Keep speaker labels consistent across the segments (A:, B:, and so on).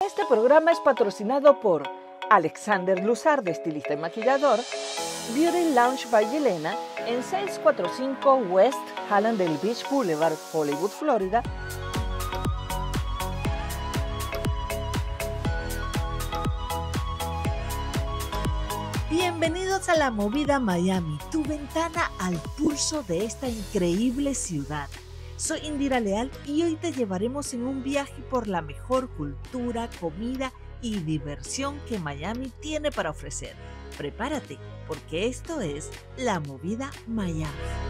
A: Este programa es patrocinado por Alexander Luzardo, estilista y maquillador, Beauty Lounge by Yelena en 645 West Hallandale Beach Boulevard, Hollywood, Florida. Bienvenidos a La Movida Miami, tu ventana al pulso de esta increíble ciudad. Soy Indira Leal y hoy te llevaremos en un viaje por la mejor cultura, comida y diversión que Miami tiene para ofrecer. Prepárate, porque esto es La Movida Miami.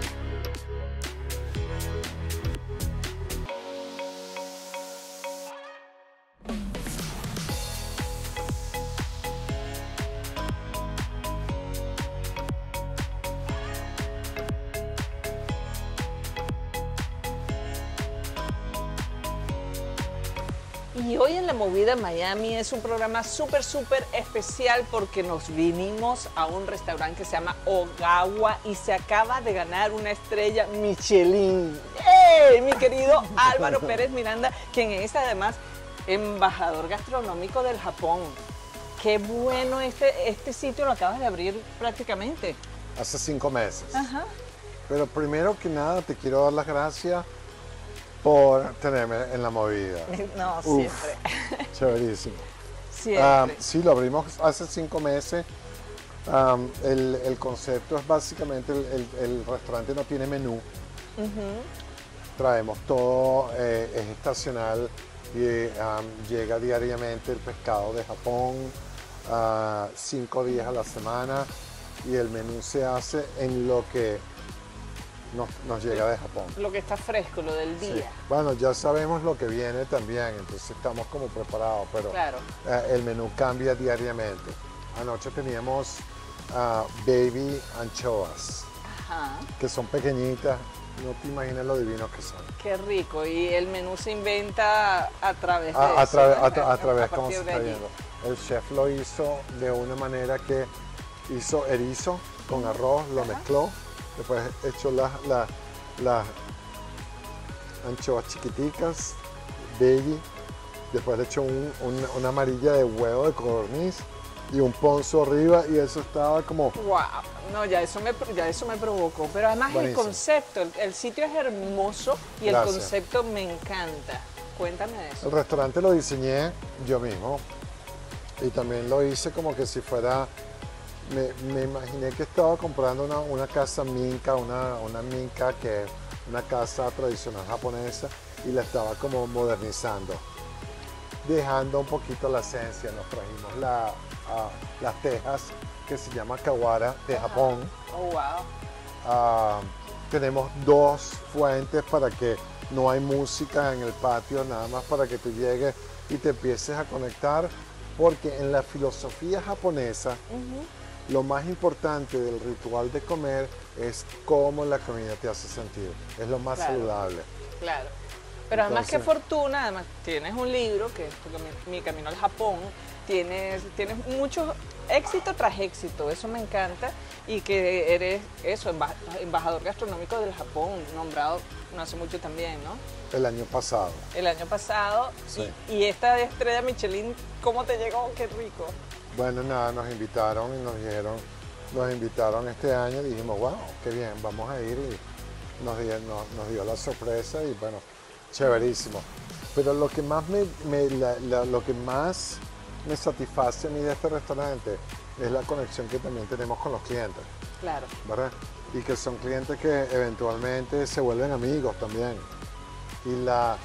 A: Y hoy en La Movida Miami es un programa súper especial porque nos vinimos a un restaurante que se llama Ogawa y se acaba de ganar una estrella Michelin. ¡Hey! Mi querido Álvaro Pérez Miranda, quien es además embajador gastronómico del Japón. Qué bueno este sitio, lo acabas de abrir prácticamente.
B: Hace 5 meses.
A: Ajá.
B: Pero primero que nada te quiero dar las gracias por tenerme en La Movida.
A: No, siempre.
B: Chéverísimo.
A: Siempre.
B: Sí, lo abrimos hace 5 meses. El concepto es básicamente, el restaurante no tiene menú. Traemos todo, es estacional y llega diariamente el pescado de Japón, 5 días a la semana, y el menú se hace en lo que nos llega de Japón.
A: Lo que está fresco, lo del día.
B: Sí. Bueno, ya sabemos lo que viene también, entonces estamos como preparados, pero
A: claro,
B: el menú cambia diariamente. Anoche teníamos baby anchoas, que son pequeñitas, no te imaginas lo divinos que son.
A: Qué rico, y el menú se inventa a través de
B: A
A: eso,
B: través
A: a
B: cómo se
A: partir de
B: está
A: allí.
B: viendo. El chef lo hizo de una manera que hizo erizo con arroz, lo mezcló. Después echó las anchoas chiquiticas, baby. Después le echó una amarilla de huevo de codorniz y un ponzo arriba, y eso estaba como...
A: ¡Wow! No, ya eso me provocó. Pero además
B: Buenísimo.
A: el concepto, el sitio es hermoso y
B: Gracias.
A: el concepto me encanta. Cuéntame de eso.
B: El restaurante lo diseñé yo mismo y también lo hice como que si fuera... Me imaginé que estaba comprando una casa minka, una minka, que es una casa tradicional japonesa, y la estaba como modernizando, dejando un poquito la esencia. Nos trajimos las tejas que se llama Kawara de Japón.
A: Oh, wow.
B: Tenemos 2 fuentes para que no hay música en el patio, nada más para que tú llegues y te empieces a conectar, porque en la filosofía japonesa lo más importante del ritual de comer es cómo la comida te hace sentir. Es lo más saludable.
A: Claro. Pero además,
B: Entonces,
A: qué fortuna, además tienes un libro que es Mi Camino al Japón, tienes mucho éxito tras éxito, eso me encanta, y que eres embajador gastronómico del Japón, nombrado no hace mucho también, ¿no?
B: el año pasado.
A: El año pasado,
B: Sí.
A: y esta estrella Michelin, ¿cómo te llegó? ¡Qué rico!
B: Bueno, nada, nos invitaron y nos invitaron este año, y dijimos, wow, qué bien, vamos a ir, y nos dio la sorpresa, y bueno, chéverísimo. Pero lo que más lo que más me satisface a mí de este restaurante es la conexión que también tenemos con los clientes,
A: Claro.
B: ¿verdad? Y que son clientes que eventualmente se vuelven amigos también. Y la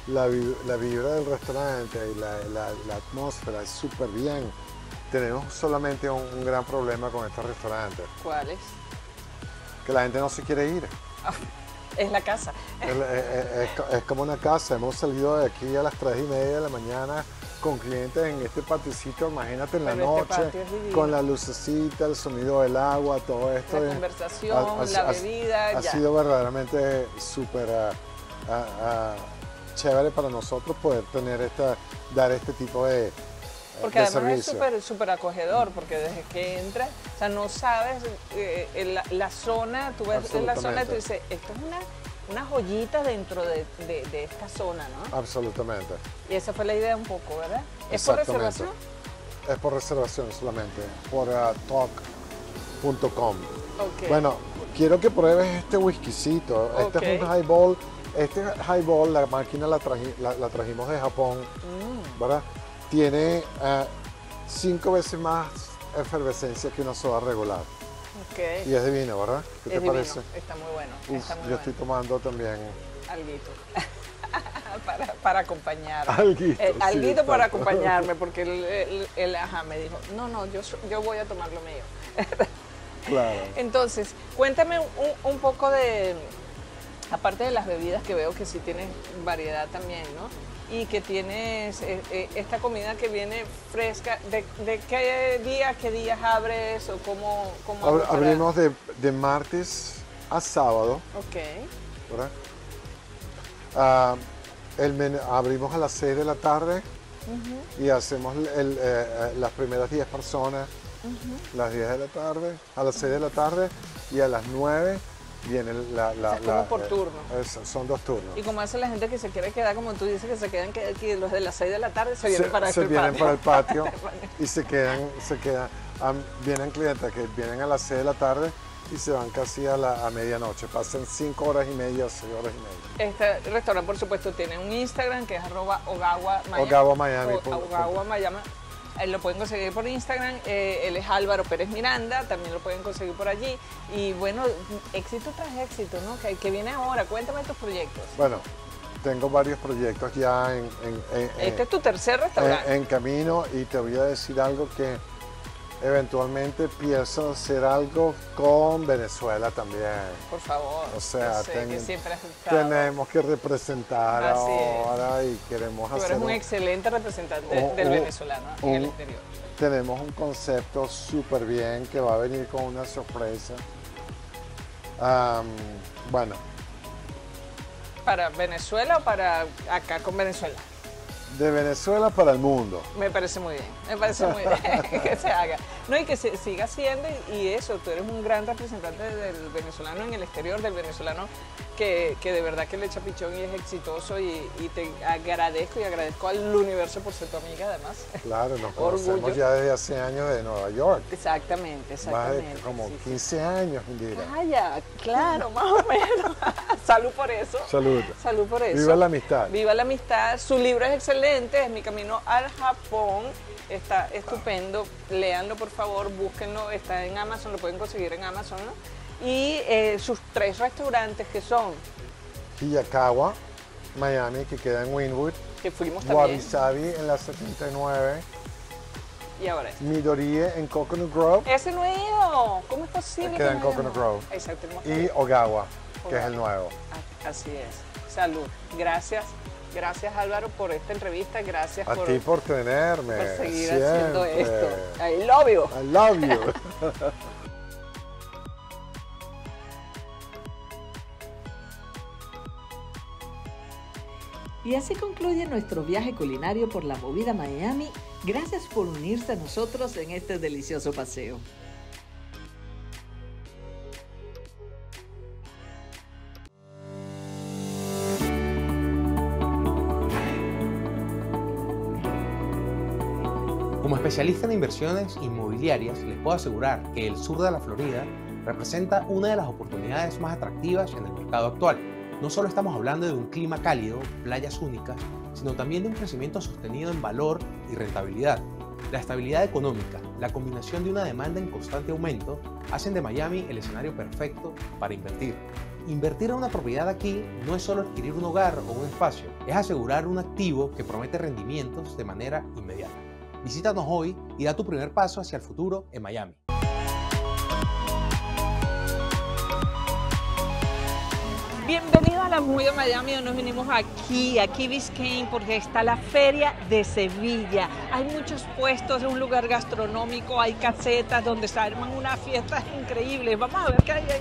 B: vibra del restaurante y la atmósfera es súper bien. Tenemos solamente un gran problema con este restaurante,
A: ¿Cuál es?
B: que la gente no se quiere ir.
A: Es la casa.
B: Es como una casa. Hemos salido de aquí a las 3:30 de la mañana con clientes en este paticito, imagínate en la
A: Pero este
B: noche,
A: patio es divino.
B: con la lucecita, el sonido del agua, todo esto.
A: La conversación, la bebida,
B: ha
A: ya.
B: sido verdaderamente súper chévere para nosotros poder dar este tipo de
A: Porque además
B: servicio.
A: es súper acogedor, porque desde que entras, o sea, no sabes la zona, tú ves la zona y tú dices, esto es una una joyita dentro de esta zona, ¿no?
B: Absolutamente.
A: Y esa fue la idea un poco, ¿verdad? ¿Es por
B: Exactamente.
A: reservación?
B: Es por reservación solamente, por talk.com.
A: Ok.
B: Bueno, quiero que pruebes este whiskycito. Este
A: Ok.
B: es un highball. Este highball, la máquina la trajimos de Japón, ¿verdad? Tiene 5 veces más efervescencia que una soda regular.
A: Ok.
B: Y es divino, ¿verdad? ¿Qué te
A: Es divino,
B: parece?
A: está muy bueno.
B: Uf,
A: Está muy
B: yo
A: bueno.
B: estoy tomando también
A: Alguito. para acompañarme.
B: alguito. sí,
A: Alguito para
B: exacto.
A: acompañarme, porque él me dijo, no, yo voy a tomar lo mío.
B: Claro.
A: Entonces, cuéntame un poco de, aparte de las bebidas que veo que sí tienes variedad también, ¿no? Y que tienes esta comida que viene fresca, ¿de qué días abres o cómo hago para-
B: Abrimos de martes a sábado,
A: Ok,
B: ¿verdad? Abrimos a las 6 de la tarde y hacemos las primeras 10 personas las 10 de la tarde, a las 6 de la tarde y a las 9 viene
A: es como por turno.
B: Son 2 turnos.
A: y como hace la gente que se quiere quedar, como tú dices, que se quedan aquí los de las 6 de la tarde, se vienen para
B: se
A: el
B: vienen
A: patio.
B: para el patio y se quedan. Vienen clientes que vienen a las 6 de la tarde y se van casi a medianoche. Pasan 5 horas y media, 6 horas y media.
A: Este restaurante, por supuesto, tiene un Instagram que es @OgawaMiami.
B: OgawaMiami.
A: OgawaMiami. Lo pueden conseguir por Instagram. Él es Álvaro Pérez Miranda, también lo pueden conseguir por allí. Y bueno, éxito tras éxito, ¿no? Que viene ahora. Cuéntame tus proyectos.
B: Bueno, tengo varios proyectos ya
A: Este es tu tercer restaurante.
B: en camino y te voy a decir algo que eventualmente pienso hacer algo con Venezuela también.
A: Por favor.
B: O sea,
A: yo sé que siempre has estado.
B: tenemos que representar
A: Así es.
B: ahora y queremos
A: Tú
B: hacer
A: eres un excelente representante del venezolano en el exterior.
B: Tenemos un concepto súper bien que va a venir con una sorpresa. Bueno,
A: ¿Para Venezuela o para acá con Venezuela?
B: de Venezuela para el mundo.
A: Me parece muy bien, me parece muy bien que se haga. No, y que se siga haciendo y eso, tú eres un gran representante del venezolano en el exterior, del venezolano que de verdad que le echa pichón y es exitoso y te agradezco y agradezco al universo por ser tu amiga además.
B: Claro, nos
A: Orgullo.
B: conocemos ya desde hace años de Nueva York.
A: Exactamente,
B: Más
A: exactamente.
B: de como
A: sí, sí.
B: 15 años, Indira.
A: Vaya, claro, más o menos. Salud por eso.
B: Salud.
A: Salud por eso.
B: Viva la amistad.
A: Viva la amistad. Su libro es excelente, es Mi Camino al Japón. Está estupendo. Léanlo, por favor, búsquenlo. Está en Amazon, lo pueden conseguir en Amazon, ¿no? Y sus 3 restaurantes que son,
B: Hiyakawa, Miami, que queda en Wynwood.
A: que fuimos también.
B: Wabi Sabi en la 79.
A: Y ahora es.
B: Midorie en Coconut Grove.
A: Ese no he ido. ¿Cómo es posible?
B: Queda
A: que
B: en
A: no
B: Coconut
A: hayamos?
B: Grove.
A: Exacto.
B: Y Ogawa, que es el nuevo.
A: Así es. Salud. Gracias. Gracias, Álvaro, por esta entrevista. Gracias
B: A
A: por
B: ti por tenerme.
A: seguir
B: siempre.
A: haciendo esto. I love you.
B: I love you.
C: Y así concluye nuestro viaje culinario por la movida Miami. Gracias por unirse a nosotros en este delicioso paseo.
D: Como especialista en inversiones inmobiliarias, les puedo asegurar que el sur de la Florida representa una de las oportunidades más atractivas en el mercado actual. No solo estamos hablando de un clima cálido, playas únicas, sino también de un crecimiento sostenido en valor y rentabilidad. La estabilidad económica, la combinación de una demanda en constante aumento, hacen de Miami el escenario perfecto para invertir. Invertir en una propiedad aquí no es solo adquirir un hogar o un espacio, es asegurar un activo que promete rendimientos de manera inmediata. Visítanos hoy y da tu primer paso hacia el futuro en Miami.
A: Bienvenido a la Movida Miami, donde nos vinimos aquí a Key Biscayne, porque está la Feria de Sevilla. Hay muchos puestos, es un lugar gastronómico, hay casetas donde se arman unas fiestas increíbles. Vamos a ver qué hay ahí.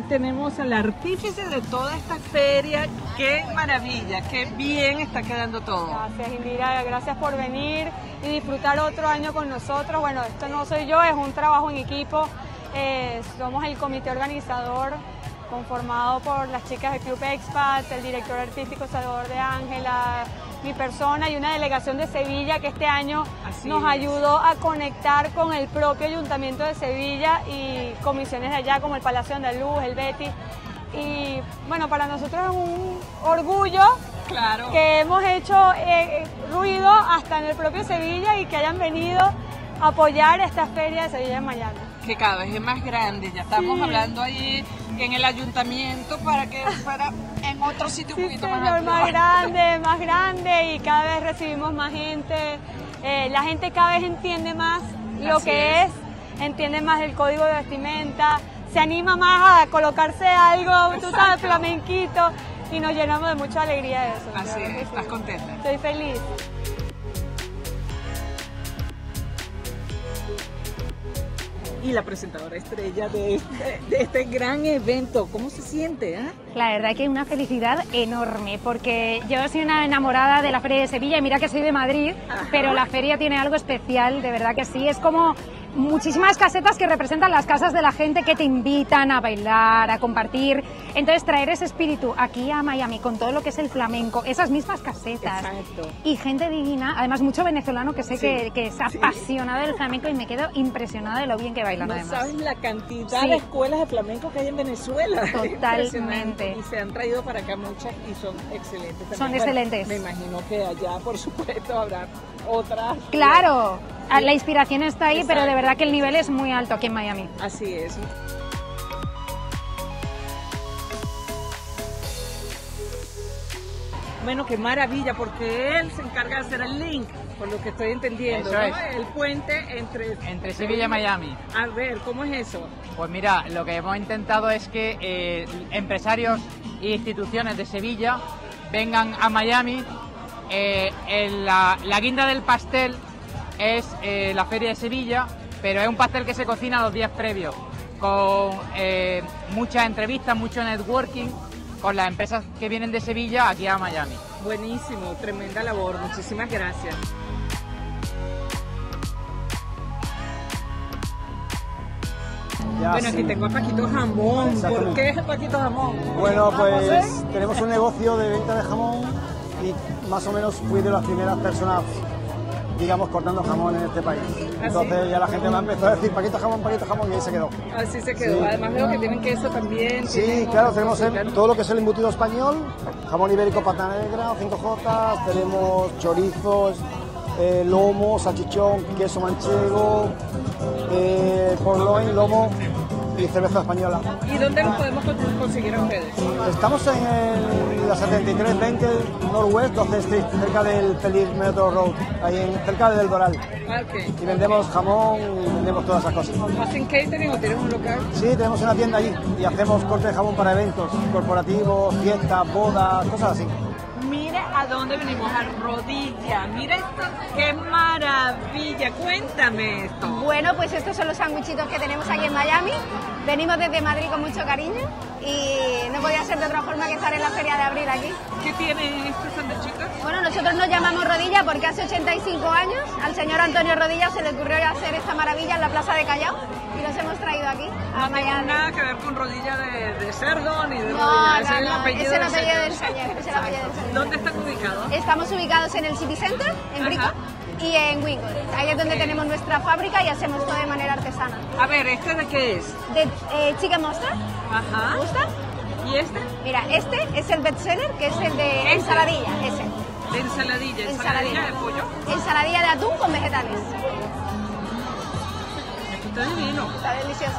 A: tenemos al artífice de toda esta feria. ¡Qué maravilla! ¡Qué bien está quedando todo!
E: Gracias, Indira. Gracias por venir y disfrutar otro año con nosotros. Bueno, esto no soy yo, es un trabajo en equipo. Somos el comité organizador conformado por las chicas del Club Expat, el director artístico Salvador de Ángela, mi persona y una delegación de Sevilla que este año nos ayudó a conectar con el propio Ayuntamiento de Sevilla y comisiones de allá como el Palacio Andaluz, el Betis. Y bueno, para nosotros es un orgullo que hemos hecho ruido hasta en el propio Sevilla y que hayan venido a apoyar esta feria de Sevilla en Miami.
A: Que cada vez es más grande, ya estamos hablando allí en el ayuntamiento para que fuera en otro sitio un poquito más amplio.
E: Más grande y cada vez recibimos más gente. La gente cada vez entiende más lo que es, entiende más el código de vestimenta, se anima más a colocarse algo, tú sabes, flamenquito, y nos llenamos de mucha alegría de eso.
A: Así es, ¿estás contenta?
E: Estoy feliz.
A: Y la presentadora estrella de este gran evento, ¿cómo se siente?
F: La verdad que es una felicidad enorme, porque yo soy una enamorada de la Feria de Sevilla y mira que soy de Madrid, pero la feria tiene algo especial, de verdad que sí, es como muchísimas casetas que representan las casas de la gente que te invitan a bailar, a compartir. Entonces traer ese espíritu aquí a Miami con todo lo que es el flamenco, esas mismas casetas.
A: Exacto.
F: Y gente divina, además mucho venezolano que sé que es apasionado del flamenco y me quedo impresionada de lo bien que bailan además.
A: No sabes la cantidad de escuelas de flamenco que hay en Venezuela.
F: Totalmente.
A: Y se han traído para acá muchas y son excelentes. También,
F: son excelentes.
A: Me imagino que allá, por supuesto, habrá otras.
F: Claro. La inspiración está ahí, pero de verdad que el nivel es muy alto aquí en Miami.
A: Así es. Bueno, qué maravilla, porque él se encarga de hacer el link, por lo que estoy entendiendo,
G: eso
A: ¿no?
G: es.
A: El puente entre
G: Sevilla y Miami.
A: A ver, ¿cómo es eso?
G: Pues mira, lo que hemos intentado es que empresarios e instituciones de Sevilla vengan a Miami. La guinda del pastel es la Feria de Sevilla, pero es un pastel que se cocina los días previos, con muchas entrevistas, mucho networking con las empresas que vienen de Sevilla aquí a Miami.
A: Buenísimo, tremenda labor, muchísimas gracias. Bueno, aquí tengo a Paquito Jamón. ¿Por qué es el Paquito Jamón?
H: Bueno, pues tenemos un negocio de venta de jamón y más o menos fui de las primeras personas, digamos, cortando jamón en este país. Entonces ya la gente me ha empezado a decir Paquito Jamón y ahí se quedó.
A: Así se quedó.
H: Sí.
A: Además veo que tienen queso también.
H: Sí, claro, tenemos todo lo que es el embutido español, jamón ibérico pata negra, 5J, tenemos chorizos, lomo, salchichón, queso manchego, porloin, lomo y cerveza española.
A: ¿Y dónde los podemos conseguir a ustedes?
H: Estamos en la 7320 Northwest 12 Street, cerca del Feliz Metro Road, cerca del Doral.
A: Okay.
H: Y vendemos jamón y vendemos todas esas cosas.
A: ¿Hacen catering o tienen un local?
H: Sí, tenemos una tienda allí y hacemos corte de jamón para eventos corporativos, fiestas, bodas, cosas así.
A: Mira a dónde venimos, a Rodilla. Mira esto, qué maravilla. Cuéntame esto.
I: Bueno, pues estos son los sanguichitos que tenemos aquí en Miami. Venimos desde Madrid con mucho cariño y no podía ser de otra forma que estar en la Feria de Abril aquí.
A: ¿Qué tienen estos sanduchitos?
I: Bueno, nosotros nos llamamos Rodilla porque hace 85 años al señor Antonio Rodilla se le ocurrió hacer esta maravilla en la Plaza de Callao y los hemos traído aquí a
A: No
I: Miami.
A: tiene nada que ver con rodilla de cerdo ni de
I: No,
A: rodilla.
I: no,
A: Ese es el
I: no,
A: apellido
I: ese es el
A: del
I: apellido del
A: señor.
I: señor, ese es el apellido del señor.
A: ¿Dónde están ubicados?
I: Estamos ubicados en el City Center, en Brico, y en Wingwood. Ahí es donde tenemos nuestra fábrica y hacemos todo de manera artesana.
A: A ver, ¿este de qué es?
I: De Chicken Mustard,
A: Ajá.
I: ¿te gusta?
A: ¿Y este?
I: Mira, este es el bestseller, que es el de ensaladilla, ese.
A: De ensaladilla. ¿Ensaladilla de pollo?
I: Ensaladilla de atún con vegetales.
A: Esto está divino.
I: Está delicioso.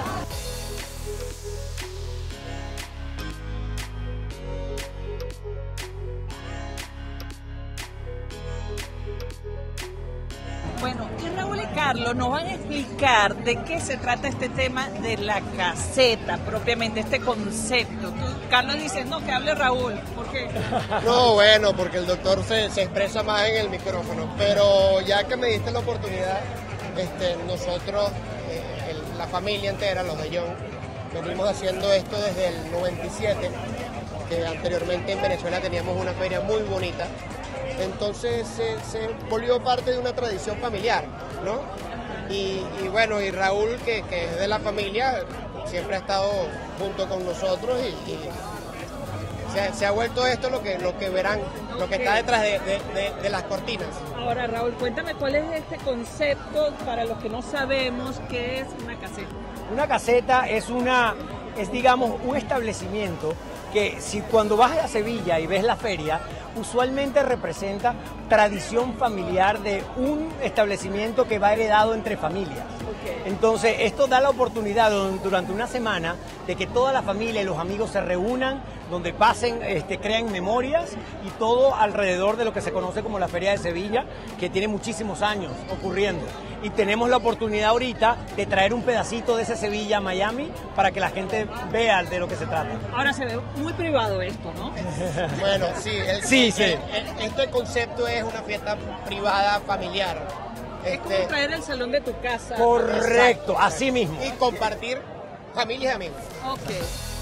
A: Bueno, y Raúl y Carlos nos van a explicar de qué se trata este tema de la caseta, propiamente, este concepto. Carlos dice, no, que hable Raúl. ¿Por qué?
J: No, bueno, porque el doctor se expresa más en el micrófono, pero ya que me diste la oportunidad, nosotros, la familia entera, los de John, venimos haciendo esto desde el 97, que anteriormente en Venezuela teníamos una feria muy bonita. Entonces se volvió parte de una tradición familiar, ¿no? Y bueno, y Raúl, que es de la familia, siempre ha estado junto con nosotros y se ha vuelto esto lo que verán, lo que está detrás de las cortinas.
A: Ahora, Raúl, cuéntame cuál es este concepto para los que no sabemos qué es una caseta.
K: Una caseta es digamos, un establecimiento que cuando vas a Sevilla y ves la feria, usualmente representa tradición familiar de un establecimiento que va heredado entre familias. Entonces, esto da la oportunidad durante una semana de que toda la familia y los amigos se reúnan, donde pasen, crean memorias y todo alrededor de lo que se conoce como la Feria de Sevilla, que tiene muchísimos años ocurriendo. Y tenemos la oportunidad ahorita de traer un pedacito de ese Sevilla a Miami para que la gente vea de lo que se trata.
A: Ahora se ve muy privado esto, ¿no?
J: Bueno, sí. Este concepto es una fiesta privada, familiar.
A: Es como traer el salón de tu casa.
K: Correcto, así mismo.
J: Y compartir familias y amigos.
A: Ok.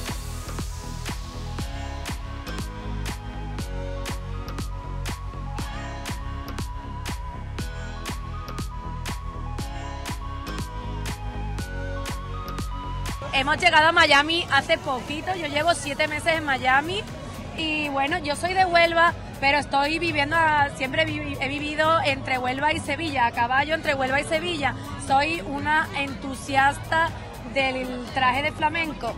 L: Hemos llegado a Miami hace poquito, yo llevo 7 meses en Miami y bueno, yo soy de Huelva, pero estoy viviendo, siempre he vivido entre Huelva y Sevilla, a caballo entre Huelva y Sevilla. Soy una entusiasta del traje de flamenco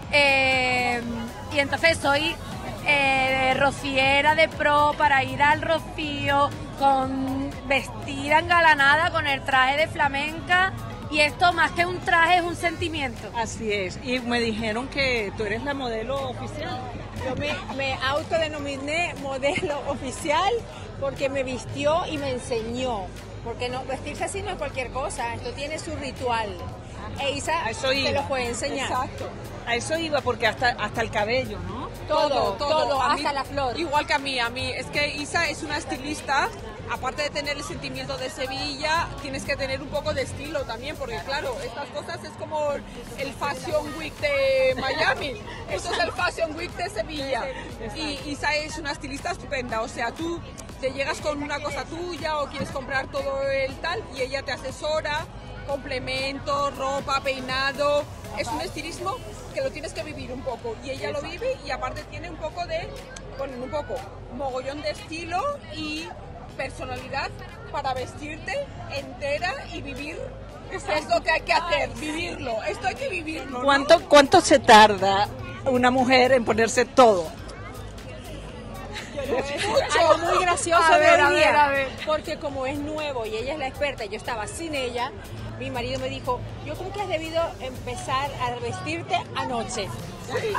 L: y entonces soy rociera de pro para ir al rocío, vestida engalanada con el traje de flamenca. Y esto más que un traje es un sentimiento.
A: Así es. Y me dijeron que tú eres la modelo oficial.
M: Yo me autodenominé modelo oficial porque me vistió y me enseñó. Porque no, vestirse así no es cualquier cosa, esto tiene su ritual. E Isa te lo puede enseñar.
A: Exacto. A eso iba porque hasta el cabello, ¿no?
M: Todo, hasta la flor.
N: Igual que a mí es que Isa es una estilista. Aparte de tener el sentimiento de Sevilla, tienes que tener un poco de estilo también, porque claro, estas cosas es como el Fashion Week de Miami, esto es el Fashion Week de Sevilla. Y Isa es una estilista estupenda, o sea, tú te llegas con una cosa tuya o quieres comprar todo el tal y ella te asesora, complementos, ropa, peinado, es un estilismo que lo tienes que vivir un poco y ella lo vive y aparte tiene un poco mogollón de estilo y personalidad para vestirte entera y vivir. Es lo que hay que hacer, vivirlo. Esto hay que vivirlo.
A: ¿Cuánto se tarda una mujer en ponerse todo?
M: Algo muy gracioso de hoy día, porque como es nuevo y ella es la experta y yo estaba sin ella, mi marido me dijo, yo creo que has debido empezar a vestirte anoche. Sí.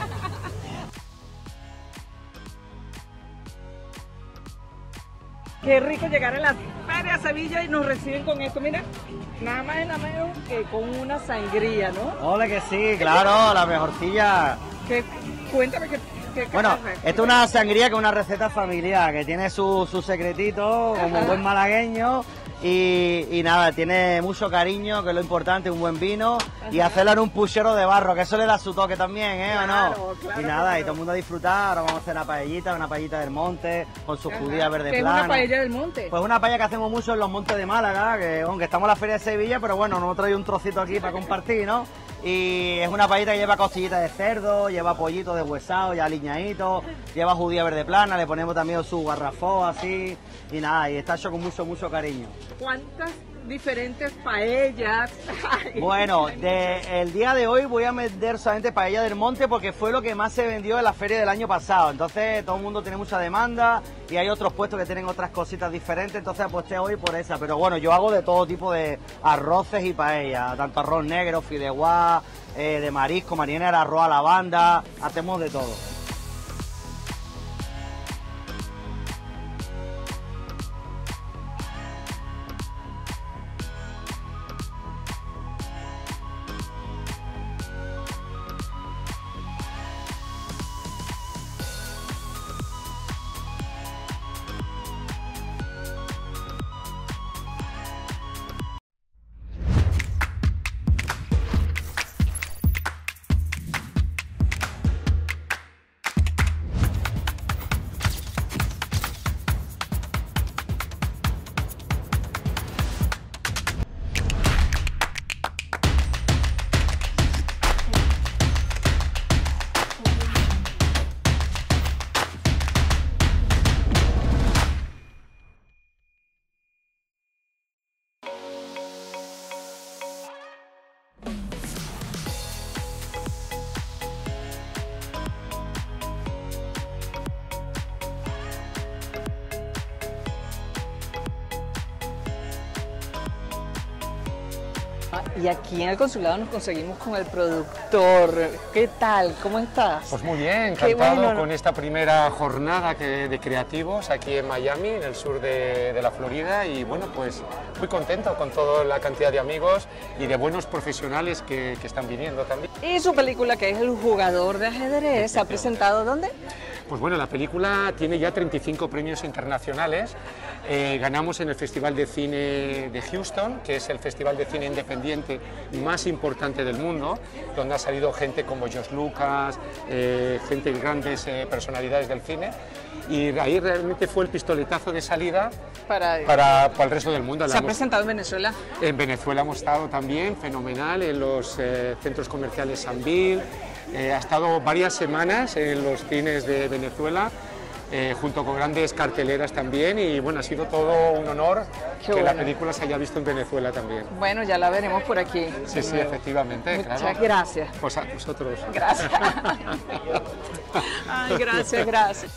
A: Qué rico llegar a la Feria de Sevilla y nos reciben con esto, mira, nada más y nada menos que con una sangría, ¿no?
O: Hola, que sí, claro, la mejorcilla.
A: Cuéntame qué
O: bueno, esto es una sangría que es una receta familiar, que tiene su secretito, como buen malagueño. Y nada, tiene mucho cariño, que es lo importante, un buen vino. Ajá. Y hacerlo en un puchero de barro, que eso le da su toque también, ¿eh?
A: Claro,
O: ¿o no?
A: Claro,
O: y nada, y todo el mundo a disfrutar. Ahora vamos a hacer una paellita del monte, con sus judías verde plana.
A: ¿Qué es una paella del monte?
O: Pues una paella que hacemos mucho en los montes de Málaga, que aunque estamos en la Feria de Sevilla, pero bueno, nos hemos traído un trocito aquí para compartir, ¿no? Y es una paellita que lleva costillitas de cerdo, lleva pollito deshuesado, ya aliñadito, lleva judía verde plana, le ponemos también su garrafó así, y nada, y está hecho con mucho cariño.
A: ¿Cuántas diferentes paellas?
O: Bueno, el día de hoy voy a vender solamente paella del monte porque fue lo que más se vendió en la feria del año pasado. Entonces todo el mundo tiene mucha demanda y hay otros puestos que tienen otras cositas diferentes, entonces aposté hoy por esa. Pero bueno, yo hago de todo tipo de arroces y paella, tanto arroz negro, fideuá, de marisco, marinera, arroz a la banda, hacemos de todo.
A: Y aquí en el consulado nos conseguimos con el productor. ¿Qué tal? ¿Cómo estás?
P: Pues muy bien,
A: Qué
P: encantado
A: bueno.
P: con esta primera jornada de creativos aquí en Miami, en el sur de la Florida, y bueno, pues muy contento con toda la cantidad de amigos y de buenos profesionales que están viniendo también.
A: Y su película, que es El jugador de ajedrez, ¿se ha presentado dónde?
P: Pues bueno, la película tiene ya 35 premios internacionales. Ganamos en el Festival de Cine de Houston, que es el festival de cine independiente más importante del mundo, donde ha salido gente como George Lucas, gente de grandes personalidades del cine. Y ahí realmente fue el pistoletazo de salida para el resto del mundo.
A: ¿Se ha presentado en Venezuela?
P: En Venezuela hemos estado también, fenomenal, en los centros comerciales Sambil. Ha estado varias semanas en los cines de Venezuela, junto con grandes carteleras también, y bueno, ha sido todo un honor que la película se haya visto en Venezuela también.
A: Bueno, ya la veremos por aquí.
P: Sí, sí, efectivamente,
A: Muchas
P: claro.
A: gracias.
P: Pues a vosotros.
A: Gracias. Ay, gracias, gracias.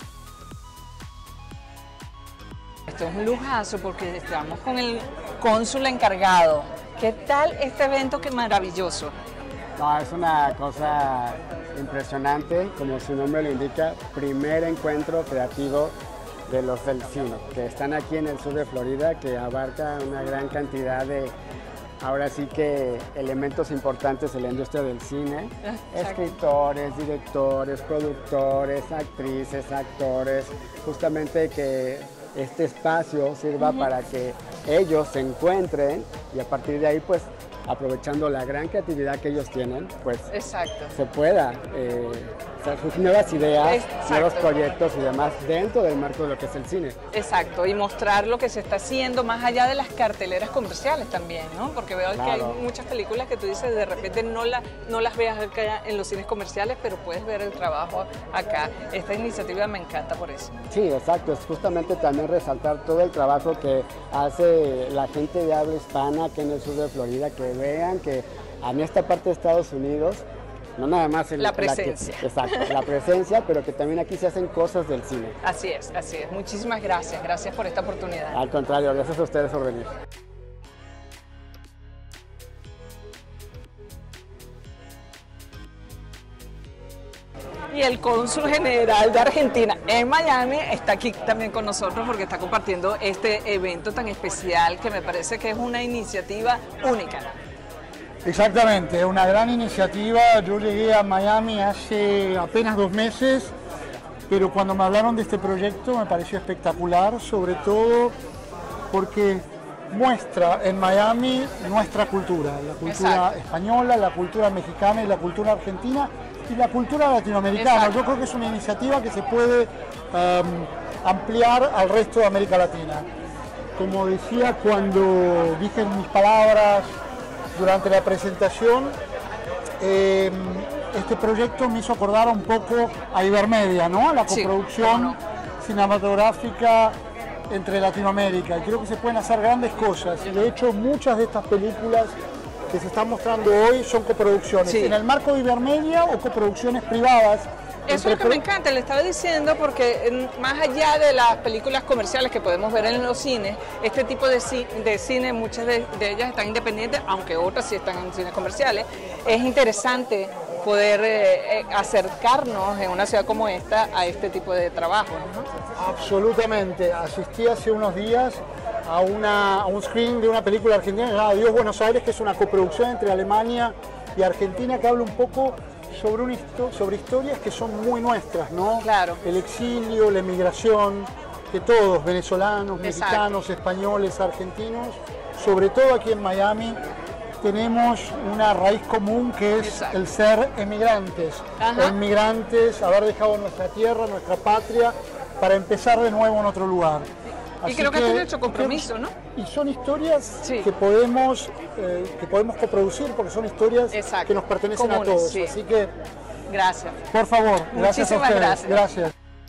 A: Esto es un lujazo porque estamos con el cónsul encargado. ¿Qué tal este evento? ¡Qué maravilloso!
Q: No, es una cosa impresionante, como su nombre lo indica, primer encuentro creativo de los del cine, que están aquí en el sur de Florida, que abarca una gran cantidad de, ahora sí que, elementos importantes de la industria del cine, escritores, directores, productores, actrices, actores, justamente que este espacio sirva para que ellos se encuentren y a partir de ahí, pues, aprovechando la gran creatividad que ellos tienen, pues se pueda hacer sus nuevas ideas, nuevos proyectos y demás dentro del marco de lo que es el cine.
A: Exacto, y mostrar lo que se está haciendo más allá de las carteleras comerciales también, ¿no? Porque veo que hay muchas películas que tú dices, de repente no las veas acá en los cines comerciales, pero puedes ver el trabajo acá. Esta iniciativa me encanta por eso.
Q: Sí, exacto, es justamente también resaltar todo el trabajo que hace la gente de habla hispana aquí en el sur de Florida, que vean que en esta parte de Estados Unidos, no nada más
A: la presencia.
Q: Exacto, la presencia, pero que también aquí se hacen cosas del cine.
A: Así es, así es. Muchísimas gracias, gracias por esta oportunidad.
Q: Al contrario, gracias a ustedes por venir.
A: Y el cónsul general de Argentina en Miami está aquí también con nosotros porque está compartiendo este evento tan especial que me parece que es una iniciativa única.
R: Exactamente, es una gran iniciativa. Yo llegué a Miami hace apenas 2 meses, pero cuando me hablaron de este proyecto me pareció espectacular, sobre todo porque muestra en Miami nuestra cultura, la cultura española, la cultura mexicana y la cultura argentina y la cultura latinoamericana. Yo creo que es una iniciativa que se puede ampliar al resto de América Latina. Como decía cuando dije mis palabras durante la presentación, este proyecto me hizo acordar un poco a Ibermedia, ¿no? La coproducción cinematográfica entre Latinoamérica. Y creo que se pueden hacer grandes cosas. Y de hecho, muchas de estas películas que se están mostrando hoy son coproducciones en el marco de Ibermedia o coproducciones privadas.
A: Eso es lo que me encanta, le estaba diciendo, porque más allá de las películas comerciales que podemos ver en los cines, este tipo de cine, muchas de ellas están independientes, aunque otras sí están en cines comerciales. Es interesante poder acercarnos en una ciudad como esta a este tipo de trabajo, ¿no?
R: Absolutamente. Asistí hace unos días a un screening de una película argentina llamada Dios Buenos Aires, que es una coproducción entre Alemania y Argentina, que habla un poco sobre historias que son muy nuestras, ¿no?
A: Claro.
R: El exilio, la emigración, de todos, venezolanos, mexicanos, españoles, argentinos, sobre todo aquí en Miami, tenemos una raíz común que es el ser emigrantes. Emigrantes, haber dejado nuestra tierra, nuestra patria, para empezar de nuevo en otro lugar.
A: Y creo que es nuestro compromiso, ¿no?
R: Y son historias que podemos coproducir porque son historias que nos pertenecen a todos. Así que,
A: gracias.
R: Por favor, gracias a ustedes. Gracias.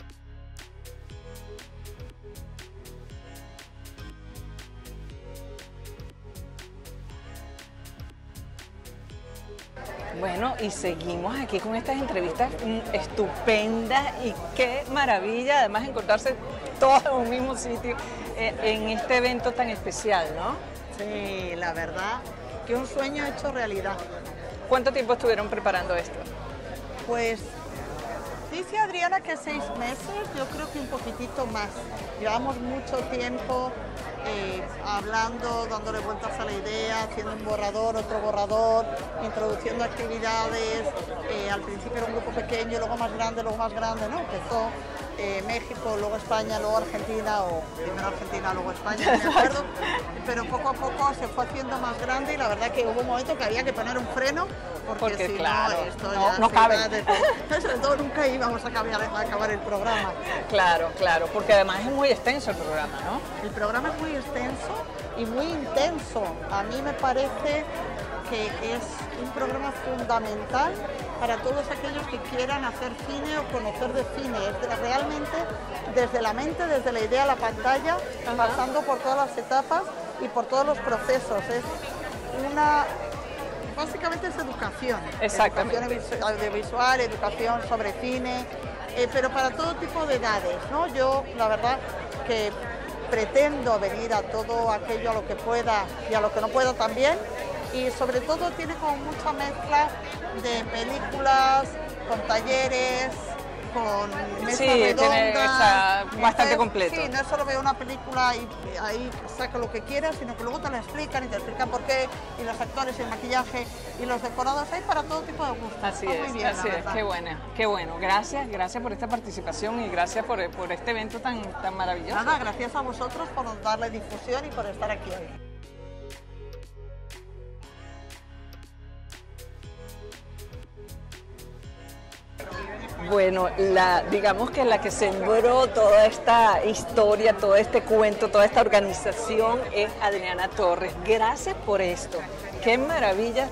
A: Bueno, y seguimos aquí con estas entrevistas estupendas y qué maravilla, además encontrarse todos en un mismo sitio en este evento tan especial, ¿no?
S: Sí, la verdad que un sueño hecho realidad.
A: ¿Cuánto tiempo estuvieron preparando esto?
S: Pues dice Adriana que 6 meses, yo creo que un poquitito más. Llevamos mucho tiempo hablando, dándole vueltas a la idea, haciendo un borrador, otro borrador, introduciendo actividades. Al principio era un grupo pequeño, luego más grande, ¿no? Empezó México, luego España, luego Argentina, o primero Argentina, luego España, no me acuerdo. Pero poco a poco se fue haciendo más grande y la verdad que hubo un momento que había que poner un freno porque si
A: claro,
S: no, esto
A: no cabe.
S: Sobre todo nunca íbamos a acabar el programa.
A: Claro, claro, porque además es muy extenso el programa, ¿no?
S: El programa es muy extenso y muy intenso. A mí me parece que es un programa fundamental para todos aquellos que quieran hacer cine o conocer de cine. Es realmente desde la mente, desde la idea a la pantalla, pasando por todas las etapas y por todos los procesos. Es básicamente es educación.
A: Exactamente.
S: Educación audiovisual, educación sobre cine, pero para todo tipo de edades, ¿no? Yo, la verdad, que pretendo venir a todo aquello a lo que pueda y a lo que no pueda también, y sobre todo tiene como mucha mezcla de películas, con talleres, con mesa redonda.
A: Está bastante completo.
S: Sí, no solo veo una película y ahí saca lo que quieras, sino que luego te la explican y te explican por qué, y los actores, y el maquillaje, y los decorados, hay para todo tipo de gustos.
A: Así
S: Está muy bien,
A: así es, qué bueno. Gracias por esta participación y gracias por este evento tan maravilloso.
S: Nada, gracias a vosotros por darle difusión y por estar aquí hoy.
A: Bueno, digamos que la que sembró toda esta historia, todo este cuento, toda esta organización es Adriana Torres. Gracias por esto. Qué maravilla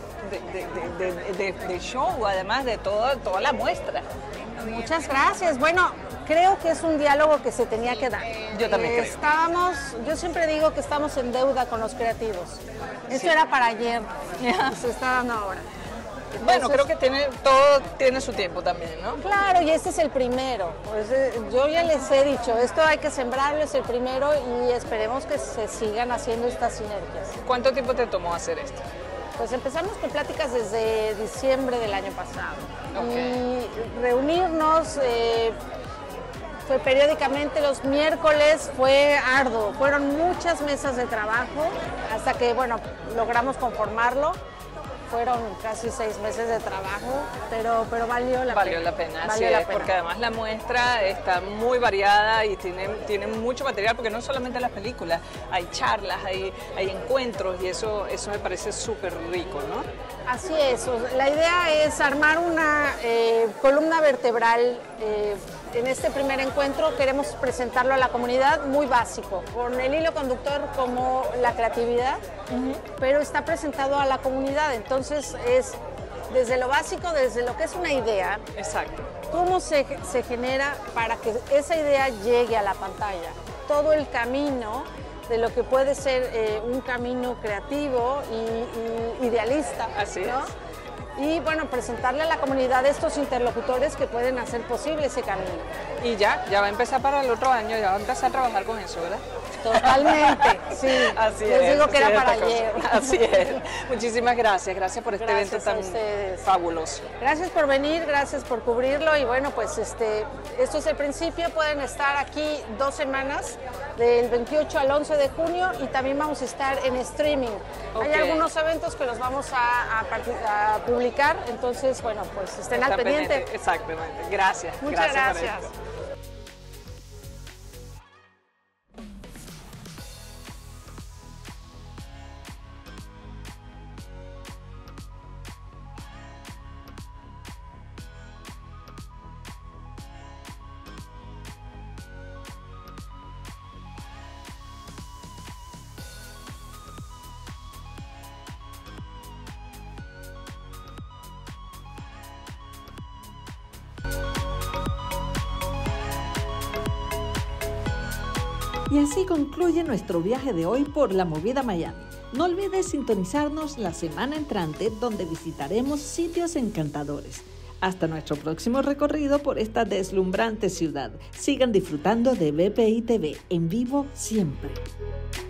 A: de show, además de toda la muestra.
T: Muchas gracias. Bueno, creo que es un diálogo que se tenía que dar.
A: Yo también creo.
T: Yo siempre digo que estamos en deuda con los creativos. Esto era para ayer, se está dando ahora.
A: Bueno, creo que todo tiene su tiempo también, ¿no?
T: Claro, y este es el primero. Pues, yo ya les he dicho, esto hay que sembrarlo, es el primero y esperemos que se sigan haciendo estas sinergias.
A: ¿Cuánto tiempo te tomó hacer esto?
T: Pues empezamos con pláticas desde diciembre del año pasado. Y reunirnos fue periódicamente los miércoles, fue arduo. Fueron muchas mesas de trabajo hasta que, bueno, logramos conformarlo. Fueron casi 6 meses de trabajo, pero valió la pena.
A: Valió la pena, así es, porque además la muestra está muy variada y tiene mucho material, porque no solamente las películas, hay charlas, hay encuentros y eso me parece súper rico, ¿no?
T: Así es, la idea es armar una columna vertebral. En este primer encuentro queremos presentarlo a la comunidad muy básico, con el hilo conductor como la creatividad, pero está presentado a la comunidad, entonces es desde lo básico, desde lo que es una idea.
A: Exacto.
T: Cómo se genera para que esa idea llegue a la pantalla. Todo el camino de lo que puede ser un camino creativo y idealista.
A: Así
T: ¿no?
A: es.
T: Y bueno, presentarle a la comunidad estos interlocutores que pueden hacer posible ese camino.
A: Y ya va a empezar para el otro año, ya va a empezar a trabajar con eso, ¿verdad?
T: Totalmente, sí.
A: Así
T: Les digo que era para
A: cosa.
T: ayer.
A: Así es. Muchísimas gracias por este evento tan fabuloso.
T: Gracias por venir, gracias por cubrirlo y bueno, pues esto es el principio, pueden estar aquí 2 semanas, del 28 al 11 de junio y también vamos a estar en streaming. Hay algunos eventos que los vamos a publicar, entonces bueno, pues estén al pendiente.
A: Exactamente, gracias.
T: Muchas gracias.
C: Y así concluye nuestro viaje de hoy por la Movida Miami. No olvides sintonizarnos la semana entrante, donde visitaremos sitios encantadores. Hasta nuestro próximo recorrido por esta deslumbrante ciudad. Sigan disfrutando de BPI TV, en vivo siempre.